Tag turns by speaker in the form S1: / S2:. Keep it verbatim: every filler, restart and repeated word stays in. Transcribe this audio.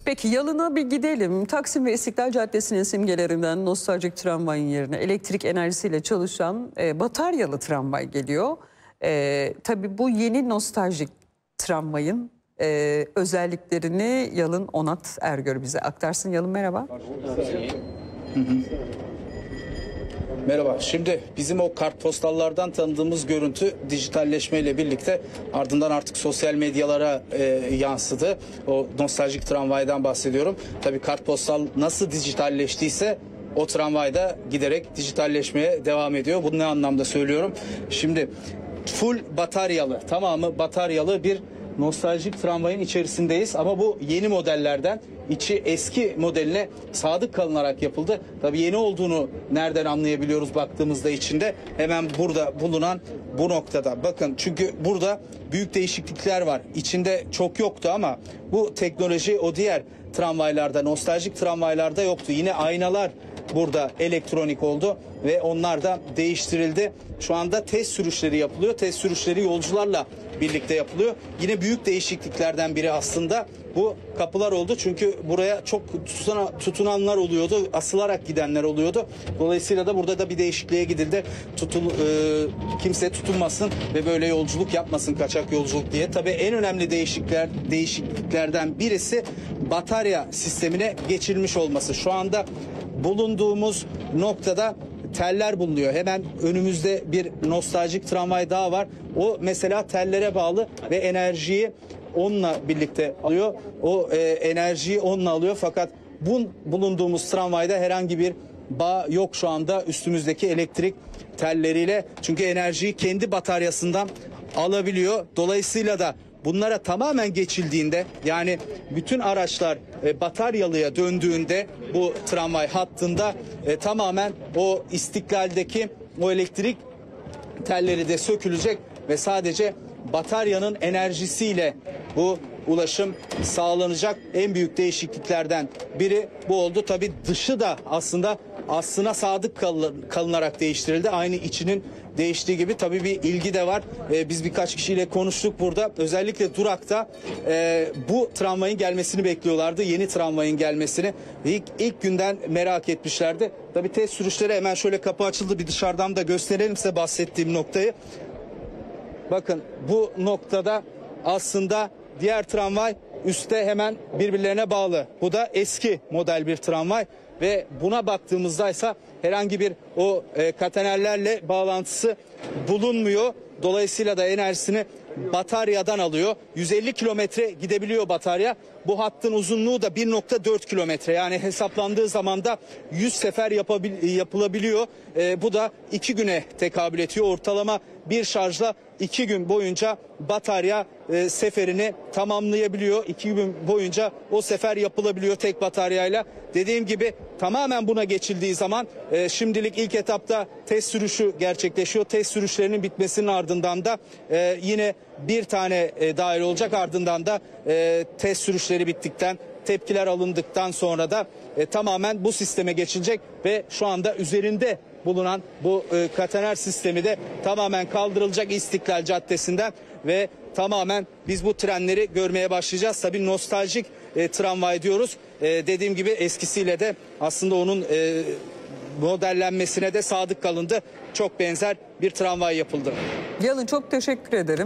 S1: Peki Yalın'a bir gidelim. Taksim ve İstiklal Caddesi'nin simgelerinden nostaljik tramvayın yerine elektrik enerjisiyle çalışan e, bataryalı tramvay geliyor. E, tabii bu yeni nostaljik tramvayın e, özelliklerini Yalın Onat Ergör bize aktarsın. Yalın merhaba.
S2: Hı hı. Merhaba. Şimdi bizim o kartpostallardan tanıdığımız görüntü dijitalleşmeyle birlikte ardından artık sosyal medyalara e, yansıdı. O nostaljik tramvaydan bahsediyorum. Tabii kartpostal nasıl dijitalleştiyse o tramvayda giderek dijitalleşmeye devam ediyor. Bunu ne anlamda söylüyorum? Şimdi full bataryalı, tamamı bataryalı bir nostaljik tramvayın içerisindeyiz ama bu yeni modellerden, içi eski modeline sadık kalınarak yapıldı. Tabii yeni olduğunu nereden anlayabiliyoruz baktığımızda içinde? Hemen burada bulunan bu noktada. Bakın, çünkü burada büyük değişiklikler var. İçinde çok yoktu ama bu teknoloji o diğer tramvaylarda, nostaljik tramvaylarda yoktu. Yine aynalar burada elektronik oldu ve onlar da değiştirildi. Şu anda test sürüşleri yapılıyor. Test sürüşleri yolcularla birlikte yapılıyor. Yine büyük değişikliklerden biri aslında bu kapılar oldu. Çünkü buraya çok tutuna, tutunanlar oluyordu. Asılarak gidenler oluyordu. Dolayısıyla da burada da bir değişikliğe gidildi. Tutul, e, kimse tutulmasın ve böyle yolculuk yapmasın, kaçak yolculuk diye. Tabii en önemli değişiklikler değişikliklerden birisi batarya sistemine geçilmiş olması. Şu anda bulunduğumuz noktada teller bulunuyor. Hemen önümüzde bir nostaljik tramvay daha var. O mesela tellere bağlı ve enerjiyi onunla birlikte alıyor. O e, enerjiyi onunla alıyor. Fakat bu bulunduğumuz tramvayda herhangi bir bağ yok şu anda üstümüzdeki elektrik telleriyle. Çünkü enerjiyi kendi bataryasından alabiliyor. Dolayısıyla da bunlara tamamen geçildiğinde, yani bütün araçlar e, bataryalıya döndüğünde bu tramvay hattında e, tamamen o İstiklal'deki o elektrik telleri de sökülecek ve sadece bataryanın enerjisiyle bu ulaşım sağlanacak. En büyük değişikliklerden biri bu oldu. Tabii dışı da aslında aslına sadık kalınarak değiştirildi. Aynı içinin değiştiği gibi tabii bir ilgi de var. Ee, biz birkaç kişiyle konuştuk burada. Özellikle durakta e, bu tramvayın gelmesini bekliyorlardı. Yeni tramvayın gelmesini. İlk, ilk günden merak etmişlerdi. Tabii test sürüşleri, hemen şöyle kapı açıldı. Bir dışarıdan da gösterelim size bahsettiğim noktayı. Bakın, bu noktada aslında diğer tramvay üstte hemen birbirlerine bağlı. Bu da eski model bir tramvay ve buna baktığımızda ise herhangi bir o e, katenerlerle bağlantısı bulunmuyor. Dolayısıyla da enerjisini bataryadan alıyor. yüz elli kilometre gidebiliyor batarya. Bu hattın uzunluğu da bir nokta dört kilometre. Yani hesaplandığı zaman da yüz sefer yapabil yapılabiliyor. E, bu da iki güne tekabül ediyor. Ortalama bir şarjla iki gün boyunca batarya e, seferini tamamlayabiliyor. İki gün boyunca o sefer yapılabiliyor tek bataryayla. Dediğim gibi tamamen buna geçildiği zaman e, şimdilik ilk etapta test sürüşü gerçekleşiyor. Test sürüşlerinin bitmesinin ardından da e, yine bir tane e, dahil olacak. Ardından da e, test sürüşleri bittikten, tepkiler alındıktan sonra da e, tamamen bu sisteme geçilecek ve şu anda üzerinde bulunan bu e, katener sistemi de tamamen kaldırılacak İstiklal Caddesi'nden ve tamamen biz bu trenleri görmeye başlayacağız. Tabii nostaljik e, tramvay diyoruz. E, dediğim gibi eskisiyle de aslında onun e, modellenmesine de sadık kalındı. Çok benzer bir tramvay yapıldı.
S1: Yalın, çok teşekkür ederim.